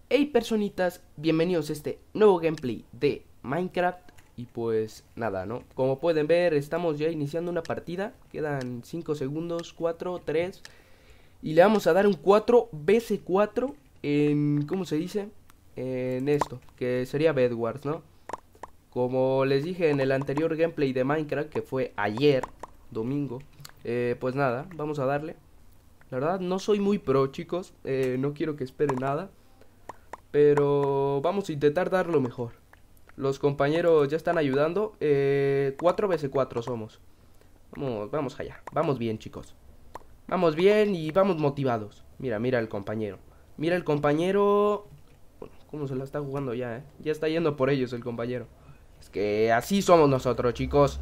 Hey personitas, bienvenidos a este nuevo gameplay de Minecraft. Y pues nada, ¿no? Como pueden ver, estamos ya iniciando una partida. Quedan 5 segundos, 4, 3. Y le vamos a dar un 4 vs 4 en, ¿cómo se dice? En esto, que sería Bed Wars, ¿no? Como les dije en el anterior gameplay de Minecraft, que fue ayer, domingo. Pues nada, vamos a darle. La verdad, no soy muy pro, chicos. No quiero que esperen nada. Pero vamos a intentar dar lo mejor. Los compañeros ya están ayudando. 4 vs 4 somos. Vamos allá. Vamos bien, chicos. Vamos bien y vamos motivados. Mira el compañero. Mira el compañero. Bueno, cómo se la está jugando ya, Ya está yendo por ellos el compañero. Es que así somos nosotros, chicos.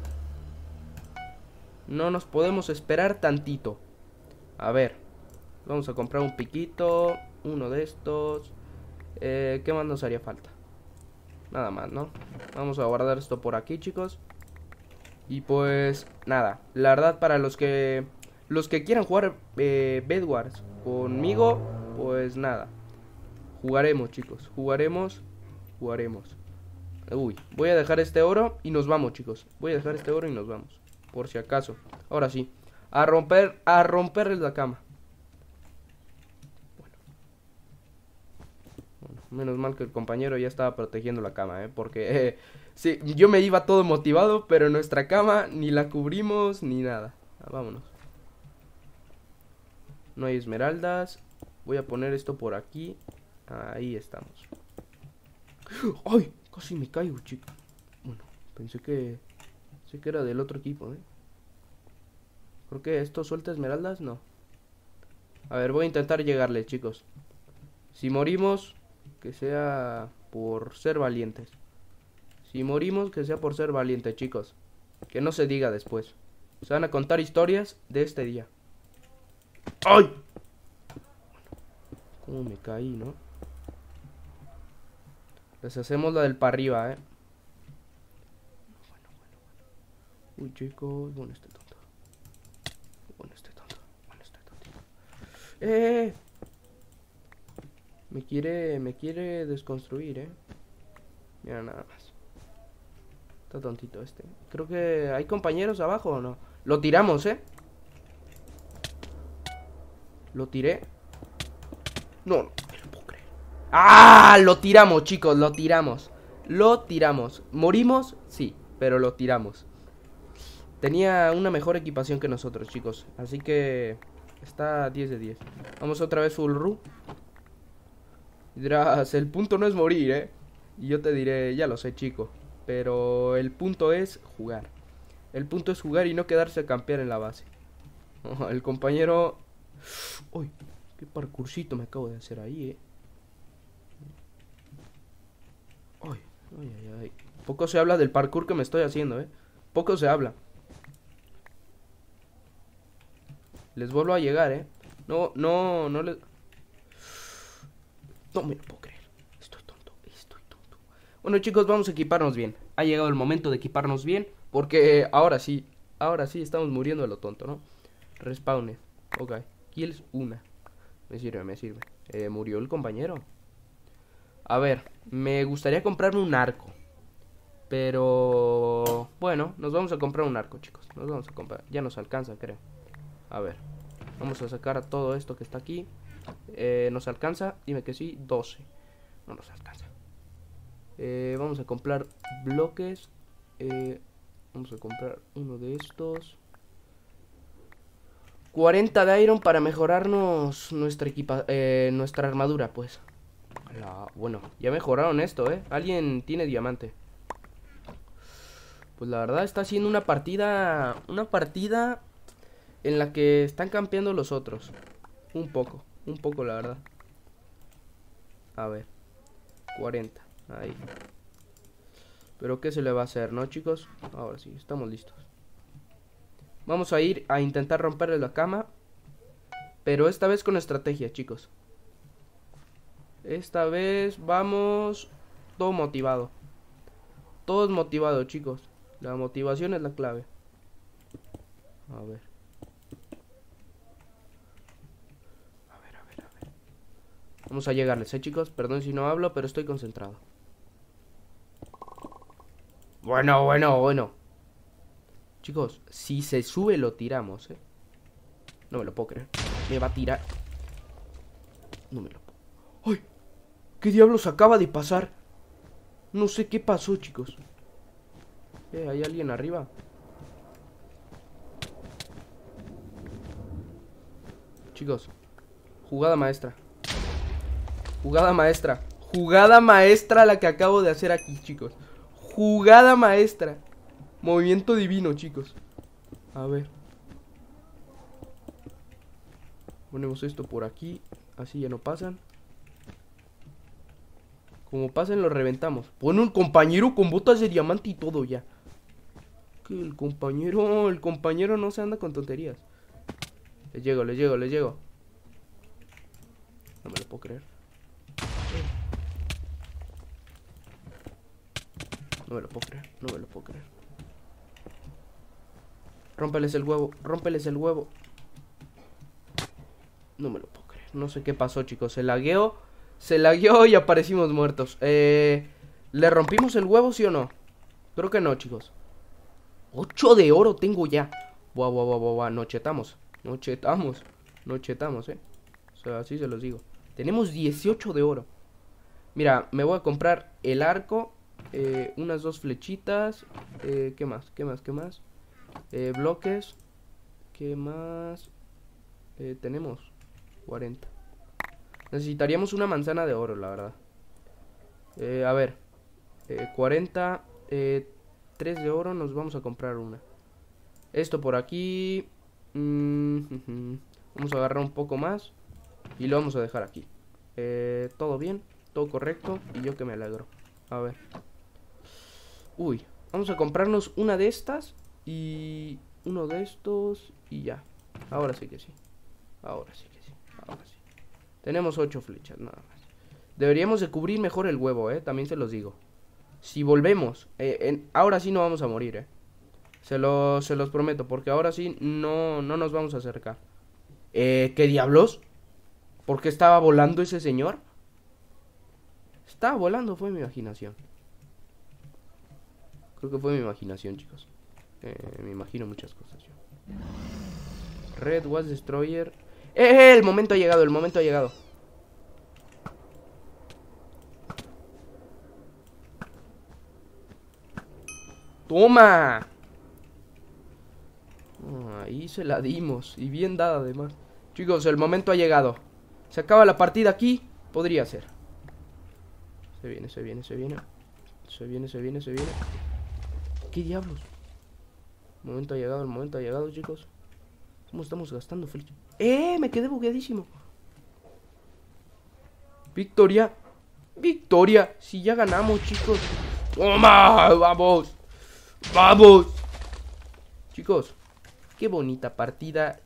No nos podemos esperar tantito. A ver. Vamos a comprar un piquito. Uno de estos. ¿Qué más nos haría falta? Nada más, ¿no? Vamos a guardar esto por aquí, chicos. Y pues nada, la verdad para los que quieran jugar Bed Wars conmigo, pues nada. Jugaremos, chicos. Jugaremos. Uy, voy a dejar este oro y nos vamos, chicos. Voy a dejar este oro y nos vamos. Por si acaso. Ahora sí. A romperles la cama. Menos mal que el compañero ya estaba protegiendo la cama, porque sí, yo me iba todo motivado, pero nuestra cama ni la cubrimos ni nada. Vámonos. No hay esmeraldas. Voy a poner esto por aquí. Ahí estamos. ¡Ay! Casi me caigo, chico. Bueno, pensé que era del otro equipo, ¿Por qué esto suelta esmeraldas? No. A ver, voy a intentar llegarle, chicos. Si morimos, que sea por ser valientes. Si morimos, que sea por ser valientes, chicos. Que no se diga después. Se van a contar historias de este día. ¡Ay! Cómo me caí, ¿no? Les hacemos la del para arriba, Uy, chicos. Bueno, este tonto. Bueno, este tontito. Me quiere desconstruir, Mira nada más. Está tontito este. Creo que hay compañeros abajo o no. Lo tiramos, Lo tiré. No, no me lo puedo creer. ¡Ah! Lo tiramos, chicos, lo tiramos. Lo tiramos. ¿Morimos? Sí, pero lo tiramos. Tenía una mejor equipación que nosotros, chicos. Así que está 10 de 10. Vamos otra vez full ru. Dirás, el punto no es morir, Y yo te diré, ya lo sé, chico. Pero el punto es jugar. El punto es jugar y no quedarse a campear en la base. El compañero... Uy, qué parkourcito me acabo de hacer ahí, Ay, ay. Poco se habla del parkour que me estoy haciendo, Poco se habla. Les vuelvo a llegar, No les... No me lo puedo creer. Estoy tonto. Bueno, chicos, vamos a equiparnos bien. Ha llegado el momento de equiparnos bien. Porque ahora sí estamos muriendo de lo tonto, ¿no? Respawne. Ok. Kills una. Me sirve. Murió el compañero. A ver, me gustaría comprarme un arco. Pero... Bueno, nos vamos a comprar un arco, chicos. Nos vamos a comprar. Ya nos alcanza, creo. A ver. Vamos a sacar a todo esto que está aquí. ¿Nos alcanza? Dime que sí. 12. No nos alcanza. Vamos a comprar bloques. Vamos a comprar uno de estos. 40 de iron para mejorarnos nuestra armadura, pues. Bueno, ya mejoraron esto, Alguien tiene diamante. Pues la verdad está siendo una partida en la que están campeando los otros. Un poco la verdad. A ver, 40, ahí. Pero qué se le va a hacer, ¿no, chicos? Ahora sí, estamos listos. Vamos a ir a intentar romperle la cama. Pero esta vez con estrategia, chicos. Esta vez vamos todo motivado. Todos motivados, chicos. La motivación es la clave. A ver. Vamos a llegarles, chicos. Perdón si no hablo, pero estoy concentrado. Bueno. Chicos, si se sube lo tiramos, No me lo puedo creer. Me va a tirar. No me lo puedo. ¡Ay! ¿Qué diablos acaba de pasar? No sé qué pasó, chicos. ¿Hay alguien arriba? Chicos, jugada maestra. Jugada maestra. Jugada maestra la que acabo de hacer aquí, chicos. Jugada maestra. Movimiento divino, chicos. A ver. Ponemos esto por aquí. Así ya no pasan. Como pasen lo reventamos. Pone un compañero con botas de diamante y todo ya. Que el compañero no se anda con tonterías. Les llego. No me lo puedo creer. No me lo puedo creer. Rómpeles el huevo. No me lo puedo creer. No sé qué pasó, chicos. Se lagueó y aparecimos muertos. ¿Le rompimos el huevo, sí o no? Creo que no, chicos. 8 de oro tengo ya. Buah. No chetamos, O sea, así se los digo. Tenemos 18 de oro. Mira, me voy a comprar el arco. Unas 2 flechitas. ¿Qué más? Bloques. ¿Qué más? Tenemos 40. Necesitaríamos una manzana de oro, la verdad. A ver. 40. 3 de oro, nos vamos a comprar una. Esto por aquí. Vamos a agarrar un poco más. Y lo vamos a dejar aquí. Todo bien, todo correcto. Y yo que me alegro. A ver. Uy, vamos a comprarnos una de estas. Y uno de estos. Y ya. Ahora sí que sí. Tenemos 8 flechas, nada más. Deberíamos de cubrir mejor el huevo, también se los digo. Si volvemos, ahora sí no vamos a morir, se los prometo, porque ahora sí no nos vamos a acercar. ¿Qué diablos? ¿Por qué estaba volando ese señor? Estaba volando, fue mi imaginación. Creo que fue mi imaginación, chicos. Me imagino muchas cosas yo. Red was destroyer. El momento ha llegado, ¡Toma! Ahí se la dimos. Y bien dada además. Chicos, el momento ha llegado. Se acaba la partida aquí. Podría ser. Se viene. ¿Qué diablos? El momento ha llegado, chicos. ¿Cómo estamos gastando flecha? Me quedé bugueadísimo. Victoria. Si ya ganamos, chicos. ¡Toma! ¡Vamos! Chicos, qué bonita partida.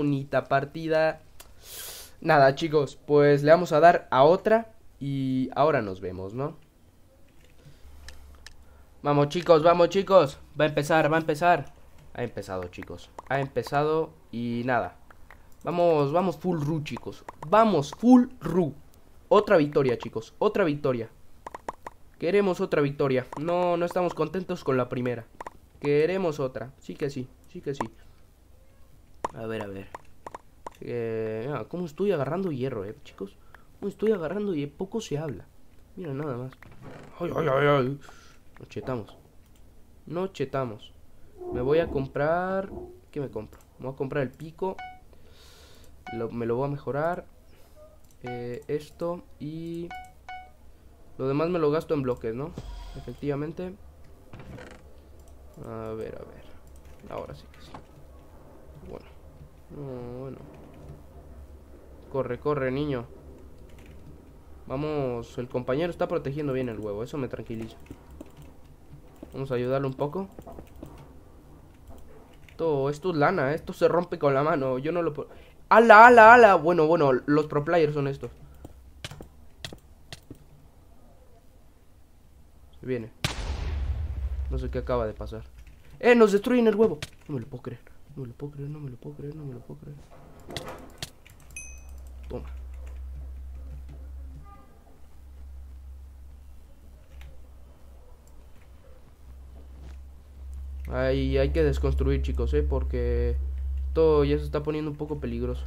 Nada, chicos, pues le vamos a dar a otra. Y ahora nos vemos, ¿no? Vamos, chicos. Va a empezar. Ha empezado, chicos. Y nada. Vamos full ru, chicos. Otra victoria, chicos. Queremos otra victoria. No estamos contentos con la primera. Queremos otra. Sí que sí. A ver. ¿Cómo estoy agarrando hierro, chicos? ¿Cómo estoy agarrando y poco se habla? Mira, nada más. Ay. No chetamos. Me voy a comprar... ¿Qué me compro? Me voy a comprar el pico. Me lo voy a mejorar. Esto y... Lo demás me lo gasto en bloques, ¿no? Efectivamente. A ver. Ahora sí que sí. Bueno. Corre, niño. Vamos, el compañero está protegiendo bien el huevo. Eso me tranquiliza. Vamos a ayudarle un poco. Esto es lana, esto se rompe con la mano. Yo no lo puedo... ¡Ala! Bueno, los pro players son estos. Se viene. No sé qué acaba de pasar. Nos destruyen el huevo. No me lo puedo creer. Toma. Ahí hay que desconstruir, chicos, porque todo ya se está poniendo un poco peligroso.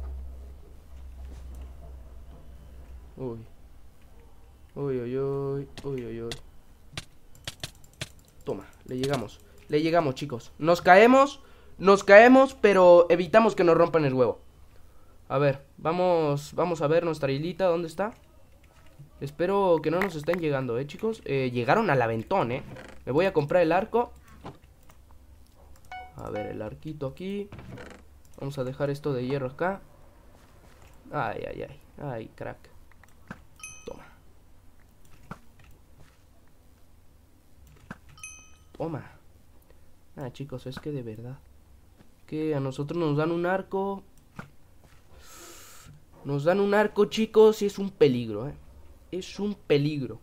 Uy. Uy, uy, uy, uy, uy, uy. Toma, le llegamos. Le llegamos, chicos. Nos caemos, pero evitamos que nos rompan el huevo. A ver, vamos a ver nuestra hilita, ¿dónde está? Espero que no nos estén llegando, chicos. Llegaron al aventón, Me voy a comprar el arco. A ver, el arquito aquí. Vamos a dejar esto de hierro acá. Ay, ay, ay. Ay, crack. Toma. Toma. Ah, chicos, es que de verdad. Que a nosotros nos dan un arco. Nos dan un arco, chicos, y es un peligro, Es un peligro.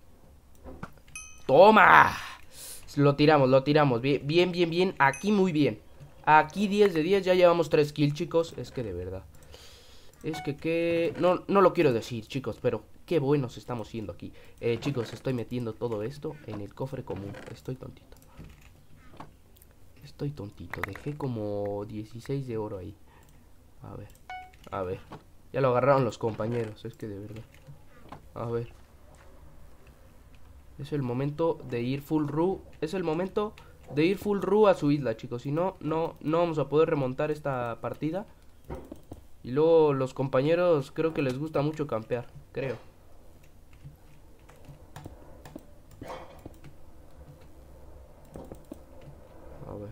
¡Toma! Lo tiramos. Bien, bien, bien, bien. Aquí muy bien. Aquí 10 de 10. Ya llevamos 3 kills, chicos. Es que de verdad. Es que... No lo quiero decir, chicos, pero qué buenos estamos siendo aquí. Chicos, estoy metiendo todo esto en el cofre común. Estoy tontito. Dejé como 16 de oro ahí. A ver. Ya lo agarraron los compañeros. Es que de verdad. A ver. Es el momento de ir full ru. Es el momento de ir full ru a su isla, chicos. Si no, no vamos a poder remontar esta partida. Y luego los compañeros creo que les gusta mucho campear. Creo. A ver.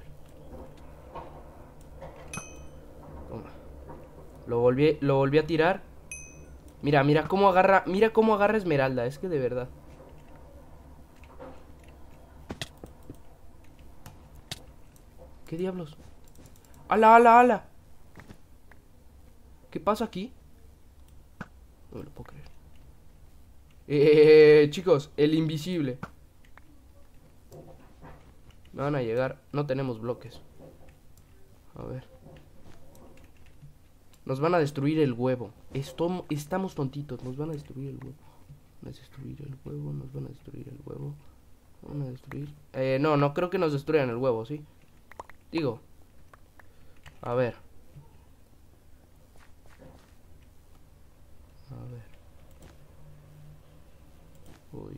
Toma. Lo volví a tirar. Mira cómo agarra. Mira cómo agarra Esmeralda. Es que de verdad. ¿Qué diablos? ¡Hala, hala, hala! ¿Qué pasa aquí? No me lo puedo creer. Chicos, el invisible. Me van a llegar. No tenemos bloques. A ver. Nos van a destruir el huevo. Estamos tontitos. Nos van a destruir el huevo. Nos van a destruir el huevo. Van a destruir. No creo que nos destruyan el huevo, ¿sí? Digo. A ver. Uy.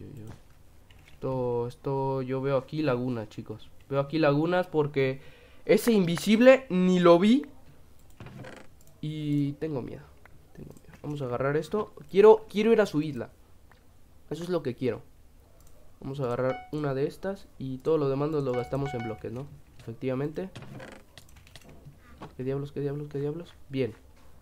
Esto yo veo aquí lagunas, chicos. Veo aquí lagunas porque ese invisible ni lo vi. Y tengo miedo. Vamos a agarrar esto. Quiero ir a su isla. Eso es lo que quiero. Vamos a agarrar una de estas. Y todo lo demás nos lo gastamos en bloques, ¿no? Efectivamente. ¿Qué diablos? Bien.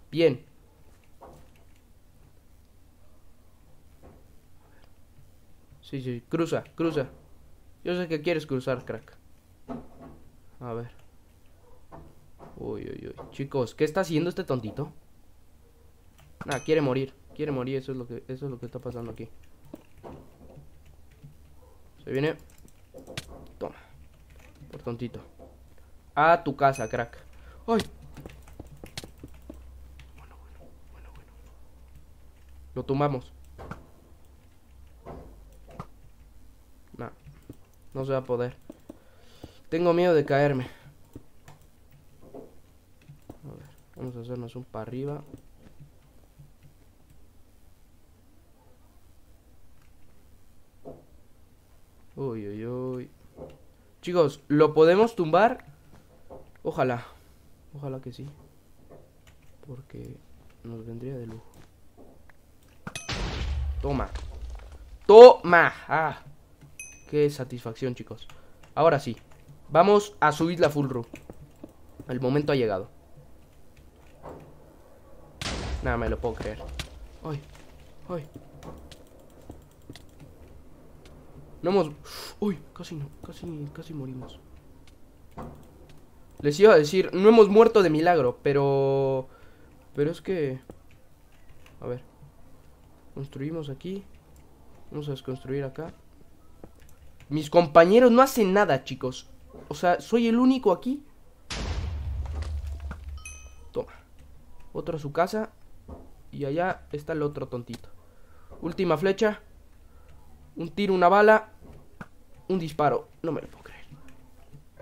Sí, cruza. Yo sé que quieres cruzar, crack. A ver. Uy. Chicos, ¿qué está haciendo este tontito? Quiere morir, eso es lo que está pasando aquí. Se viene. Toma. Por tontito. A tu casa, crack. ¡Ay! Bueno. Lo tumbamos. No se va a poder. Tengo miedo de caerme. A ver, vamos a hacernos un para arriba. Uy. Chicos, ¿lo podemos tumbar? Ojalá que sí. Porque nos vendría de lujo. Toma. Qué satisfacción, chicos. Ahora sí, vamos a subir la full ru. El momento ha llegado. Nada, me lo puedo creer. Ay. No hemos... Uy, casi morimos. Les iba a decir, no hemos muerto de milagro, pero es que... A ver. Construimos aquí. Vamos a desconstruir acá. Mis compañeros no hacen nada, chicos. O sea, soy el único aquí. Toma. Otro a su casa. Y allá está el otro tontito. Última flecha. Un tiro, una bala. Un disparo. No me lo puedo creer.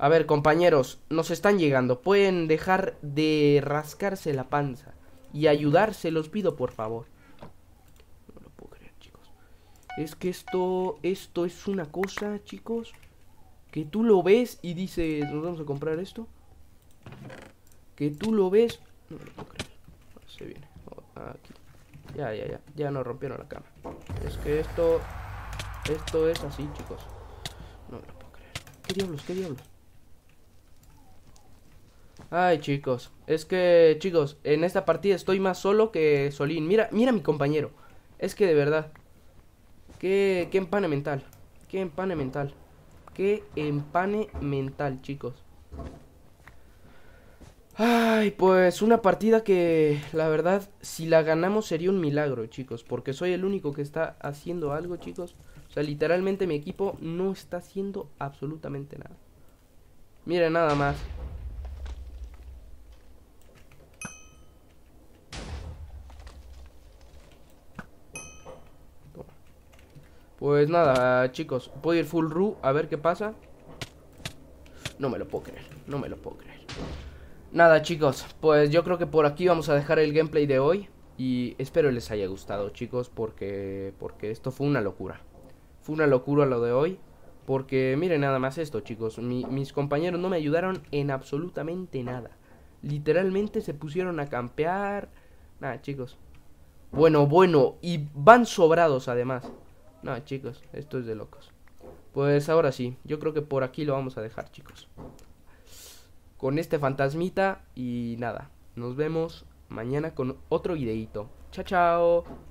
A ver, compañeros, nos están llegando. Pueden dejar de rascarse la panza y ayudar, se los pido, por favor. No lo puedo creer, chicos. Es que esto es una cosa, chicos, que tú lo ves y dices, ¿nos vamos a comprar esto? Que tú lo ves... No me lo puedo creer. Se viene. Aquí. Ya nos rompieron la cama. Es que esto es así, chicos. No me lo puedo creer. ¿Qué diablos? ¿Qué diablos? Ay, chicos. Es que, chicos, en esta partida estoy más solo que Solín. Mira mi compañero. Es que de verdad. Qué empane mental. Qué empane mental. Qué empane mental, chicos. Ay, pues una partida que la verdad, si la ganamos sería un milagro, chicos, porque soy el único que está haciendo algo, chicos. O sea, literalmente mi equipo no está haciendo absolutamente nada. Miren nada más. Pues nada, chicos, voy a ir full ru a ver qué pasa. No me lo puedo creer, no me lo puedo creer. Nada, chicos, pues yo creo que por aquí vamos a dejar el gameplay de hoy. Y espero les haya gustado, chicos, porque esto fue una locura. Fue una locura lo de hoy. Porque miren nada más esto, chicos. Mis compañeros no me ayudaron en absolutamente nada. Literalmente se pusieron a campear. Nada, chicos. Bueno, y van sobrados además. Nada, chicos, esto es de locos. Pues ahora sí, yo creo que por aquí lo vamos a dejar, chicos. Con este fantasmita y nada. Nos vemos mañana con otro videito. Chao, chao.